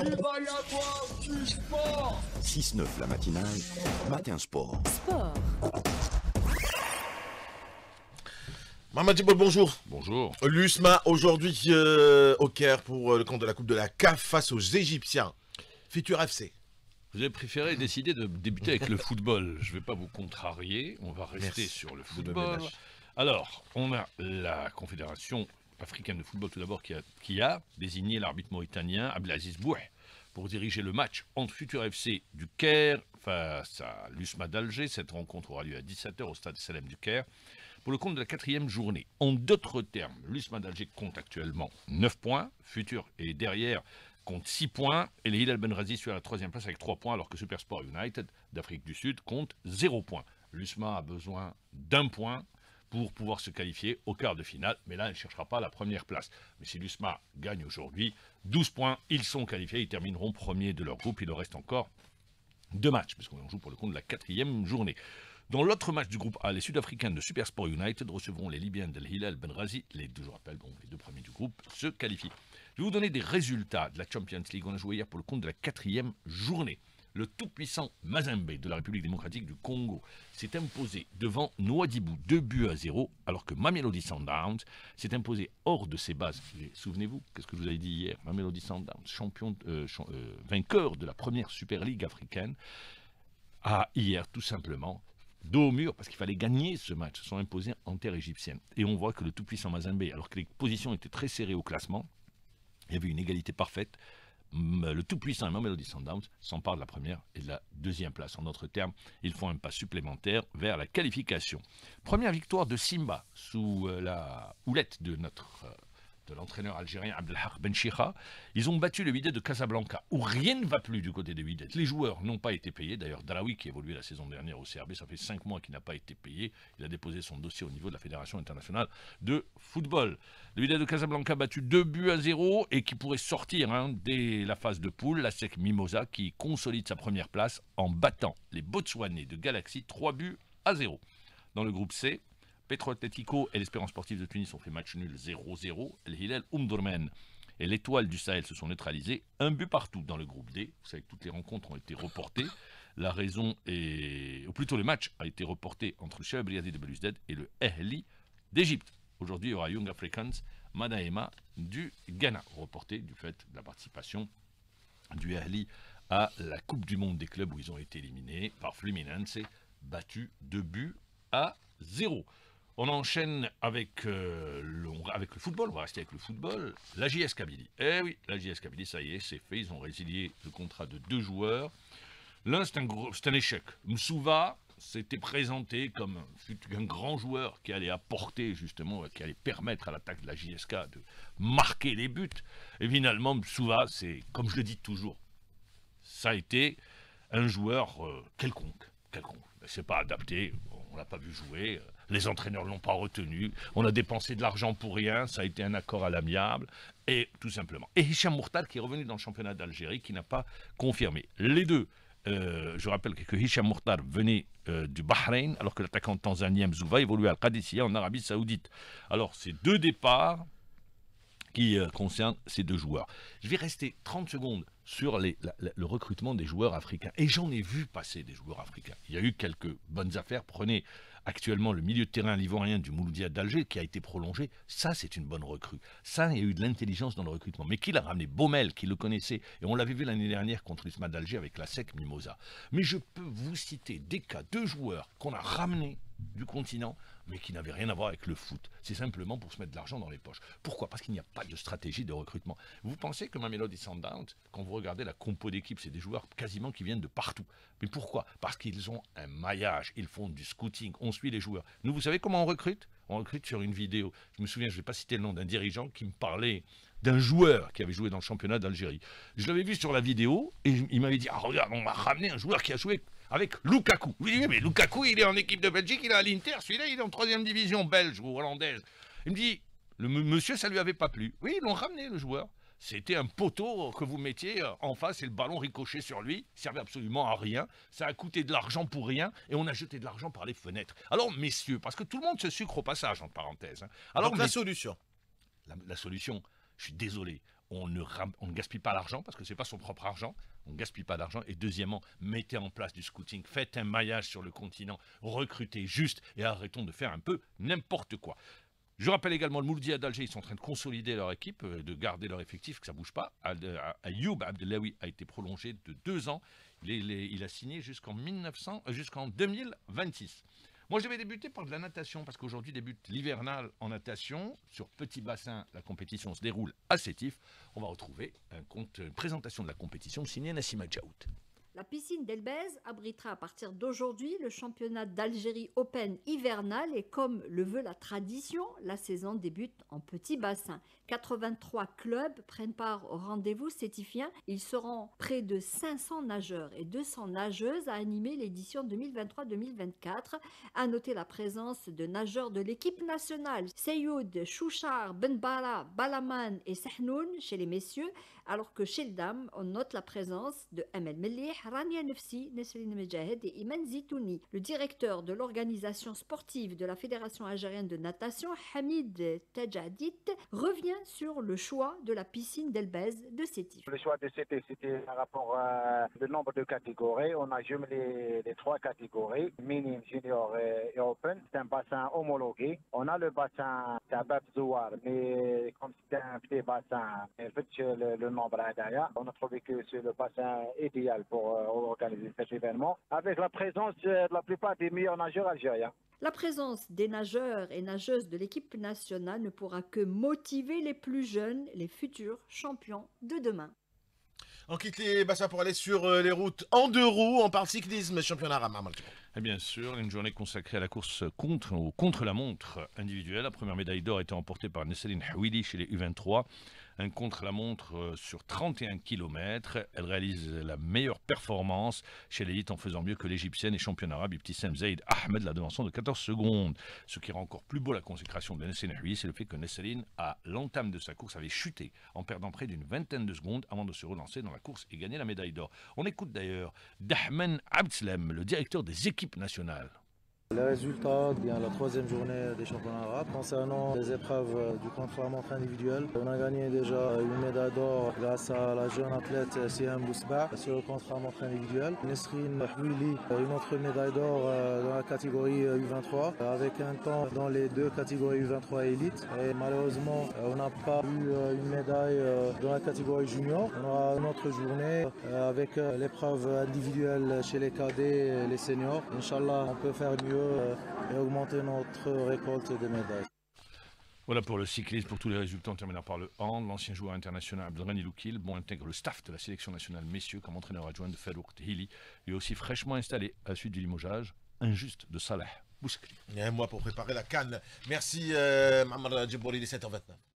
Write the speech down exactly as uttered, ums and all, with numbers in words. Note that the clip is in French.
Il va y avoir du sport. six neuf la matinale, Matin Sport. Sport. Maman Djibol, bonjour. Bonjour. L'U S M A aujourd'hui euh, au Caire pour euh, le compte de la Coupe de la C A F face aux Égyptiens. Futur F C. Vous avez préféré décider de débuter avec le football. Je ne vais pas vous contrarier, on va rester Merci. sur le Vous football. donnez l'âge. Alors, on a la Confédération africaine de football tout d'abord qui a, qui a désigné l'arbitre mauritanien Abdelaziz Bouh pour diriger le match entre Futur F C du Caire face à l'U S M A d'Alger. Cette rencontre aura lieu à dix-sept heures au stade Salem du Caire pour le compte de la quatrième journée. En d'autres termes, l'U S M A d'Alger compte actuellement neuf points, Futur est derrière compte six points, et les Hilal Benrazi sur la troisième place avec trois points, alors que Supersport United d'Afrique du Sud compte zéro point. L'U S M A a besoin d'un point pour pouvoir se qualifier au quart de finale, mais là, elle ne cherchera pas la première place. Mais si l'U S M A gagne aujourd'hui, douze points, ils sont qualifiés, ils termineront premiers de leur groupe, il leur reste encore deux matchs, parce qu'on joue pour le compte de la quatrième journée. Dans l'autre match du groupe A, les Sud-Africains de Supersport United recevront les Libyens de Hilal Benrazi. Les deux, je rappelle, bon, les deux premiers du groupe se qualifient. Je vais vous donner des résultats de la Champions League. On a joué hier pour le compte de la quatrième journée. Le tout-puissant Mazembe de la République démocratique du Congo s'est imposé devant Nouadhibou deux buts à zéro, alors que Mamelodi Sundowns s'est imposé hors de ses bases. Souvenez-vous, qu'est-ce que je vous avais dit hier? Mamelodi Sundowns, champion, euh, ch euh, vainqueur de la première Super League africaine, a hier tout simplement dos au mur, parce qu'il fallait gagner ce match, se sont imposés en terre égyptienne. Et on voit que le tout-puissant Mazembe, alors que les positions étaient très serrées au classement, il y avait une égalité parfaite, le tout-puissant Mamelodi Sundowns s'empare de la première et de la deuxième place. En d'autres termes, ils font un pas supplémentaire vers la qualification. Première victoire de Simba sous la houlette de notre... Euh, de l'entraîneur algérien Abdelhak Benchikha. Ils ont battu le Wydad de Casablanca, où rien ne va plus du côté de Wydad. Les joueurs n'ont pas été payés. D'ailleurs, Dalaoui, qui évoluait la saison dernière au C R B, ça fait cinq mois qu'il n'a pas été payé. Il a déposé son dossier au niveau de la Fédération internationale de football. Le Wydad de Casablanca a battu deux buts à zéro et qui pourrait sortir hein, dès la phase de poule. La S E C Mimosa qui consolide sa première place en battant les Botswanais de Galaxy trois buts à zéro. Dans le groupe C, Petro Atlético et l'Espérance sportive de Tunis ont fait match nul zéro zéro. El Hilal Omdurman et l'Étoile du Sahel se sont neutralisés. Un but partout dans le groupe D. Vous savez que toutes les rencontres ont été reportées. La raison est... Ou plutôt le match a été reporté entre le Cheb Riadi de Belouizdad et le Ahli d'Égypte. Aujourd'hui, il y aura Young Africans Madaema du Ghana, reporté du fait de la participation du Ahli à la Coupe du Monde des clubs où ils ont été éliminés par Fluminense, battu deux buts à zéro. On enchaîne avec, euh, le, avec le football, on va rester avec le football. La J S Kabylie. Eh oui, la J S Kabylie, ça y est, c'est fait. Ils ont résilié le contrat de deux joueurs. L'un, c'est un, un échec. Msouva s'était présenté comme un, un grand joueur qui allait apporter, justement, qui allait permettre à l'attaque de la J S K de marquer les buts. Et finalement, Msouva, c'est, comme je le dis toujours, ça a été un joueur euh, quelconque. quelconque. C'est pas adapté, on l'a pas vu jouer, les entraîneurs l'ont pas retenu, on a dépensé de l'argent pour rien, ça a été un accord à l'amiable, et tout simplement. Et Hicham Mourtal qui est revenu dans le championnat d'Algérie, qui n'a pas confirmé. Les deux, euh, je rappelle que Hicham Mourtal venait euh, du Bahreïn, alors que l'attaquant tanzanien Mzouva évoluait à Al-Qadisiyah en Arabie Saoudite. Alors, ces deux départs qui euh, concernent ces deux joueurs. Je vais rester trente secondes sur les, la, la, le recrutement des joueurs africains. Et j'en ai vu passer des joueurs africains. Il y a eu quelques bonnes affaires. Prenez actuellement le milieu de terrain livorien du Mouloudia d'Alger qui a été prolongé. Ça, c'est une bonne recrue. Ça, il y a eu de l'intelligence dans le recrutement. Mais qui l'a ramené? Baumel, qui le connaissait. Et on l'avait vu l'année dernière contre l'U S M A d'Alger avec la S E C Mimosa. Mais je peux vous citer des cas de joueurs qu'on a ramenés du continent, mais qui n'avaient rien à voir avec le foot. C'est simplement pour se mettre de l'argent dans les poches. Pourquoi? Parce qu'il n'y a pas de stratégie de recrutement. Vous pensez que Mamelodi Sundowns, quand vous regardez la compo d'équipe, c'est des joueurs quasiment qui viennent de partout. Mais pourquoi? Parce qu'ils ont un maillage, ils font du scouting, on suit les joueurs. Nous, vous savez comment on recrute? On recrute sur une vidéo. Je me souviens, je ne vais pas citer le nom d'un dirigeant qui me parlait d'un joueur qui avait joué dans le championnat d'Algérie. Je l'avais vu sur la vidéo et il m'avait dit, ah regarde, on m'a ramené un joueur qui a joué avec Lukaku. Je lui ai dit, mais Lukaku, il est en équipe de Belgique, il est à l'Inter, celui-là, il est en troisième division belge ou hollandaise. Il me dit, le monsieur, ça lui avait pas plu. Oui, ils l'ont ramené, le joueur. C'était un poteau que vous mettiez en face et le ballon ricochait sur lui, il servait absolument à rien, ça a coûté de l'argent pour rien et on a jeté de l'argent par les fenêtres. Alors messieurs, parce que tout le monde se sucre au passage, entre parenthèses. Hein. Alors Donc la solution la, la solution, je suis désolé, on ne, ram- on ne gaspille pas l'argent parce que c'est pas son propre argent. On ne gaspille pas d'argent. Et deuxièmement, mettez en place du scouting, faites un maillage sur le continent, recrutez juste et arrêtons de faire un peu n'importe quoi. Je rappelle également le Mouloudia d'Alger, ils sont en train de consolider leur équipe, de garder leur effectif, que ça ne bouge pas. Ayoub Abdelawi a été prolongé de deux ans. Il, est, il, est, il a signé jusqu'en mille neuf cents, jusqu'en deux mille vingt-six. Moi, je vais débuter par de la natation, parce qu'aujourd'hui débute l'hivernal en natation. Sur petit bassin, la compétition se déroule à Sétif. On va retrouver un compte, une présentation de la compétition signée Nassima Djaout. La piscine d'Elbez abritera à partir d'aujourd'hui le championnat d'Algérie Open hivernal et comme le veut la tradition, la saison débute en petit bassin. quatre-vingt-trois clubs prennent part au rendez-vous sétifien. Ils seront près de cinq cents nageurs et deux cents nageuses à animer l'édition deux mille vingt-trois deux mille vingt-quatre. À noter la présence de nageurs de l'équipe nationale, Seyoud, Chouchar, Benbara, Balaman et Sahnoun chez les messieurs, alors que chez les dames, on note la présence de Amel Mellih, Rania Nefsi, Nesrine Mejahed et Iman Zitouni. Le directeur de l'organisation sportive de la Fédération algérienne de natation, Hamid Tajadit, revient sur le choix de la piscine d'Elbez de Sétif. Le choix de Sétif, c'était par rapport au nombre de catégories. On a jumelé les trois catégories, minime, junior et, et open. C'est un bassin homologué. On a le bassin Tabab Zouar, mais comme c'est un petit bassin, le, le nombre est derrière, on a trouvé que c'est le bassin idéal pour organiser cet événement, avec la présence de la plupart des meilleurs nageurs algériens. La présence des nageurs et nageuses de l'équipe nationale ne pourra que motiver les plus jeunes, les futurs champions de demain. On quitte les bassins pour aller sur les routes en deux roues. On parle cyclisme, championnat Rama. Et bien sûr, une journée consacrée à la course contre, ou contre la montre individuelle. La première médaille d'or a été remportée par Nesseline Houili chez les U vingt-trois. Un contre-la-montre sur trente et un kilomètres. Elle réalise la meilleure performance chez l'élite en faisant mieux que l'égyptienne et championne arabe Ibtissam Zaid Ahmed, la devançant de quatorze secondes. Ce qui rend encore plus beau la consécration de Nesseline Houili, c'est le fait que Nesseline, à l'entame de sa course, avait chuté en perdant près d'une vingtaine de secondes avant de se relancer dans la course et gagner la médaille d'or. On écoute d'ailleurs Dahmen Abdslem, le directeur des équipes nationales. Les résultats, bien la troisième journée des championnats arabes. Concernant les épreuves du contre-la-montre individuel, on a gagné déjà une médaille d'or grâce à la jeune athlète Siam Bousba sur le contre-la-montre individuel. Nesrine Houili, une autre médaille d'or dans la catégorie U vingt-trois, avec un temps dans les deux catégories U vingt-trois et élite. Et malheureusement, on n'a pas eu une médaille dans la catégorie junior. On aura une autre journée avec l'épreuve individuelle chez les cadets et les seniors. Inch'Allah, on peut faire mieux et augmenter notre récolte de médailles. Voilà pour le cyclisme, pour tous les résultats. On terminera par le hand. L'ancien joueur international Abdelghani Loukil bon, intègre le staff de la sélection nationale messieurs comme entraîneur adjoint de Farouk Hili, lui aussi fraîchement installé à la suite du limogeage injuste de Salah Bouskri. Il y a un mois pour préparer la canne. Merci euh, Mohamed Djibouri, il est sept heures vingt-neuf.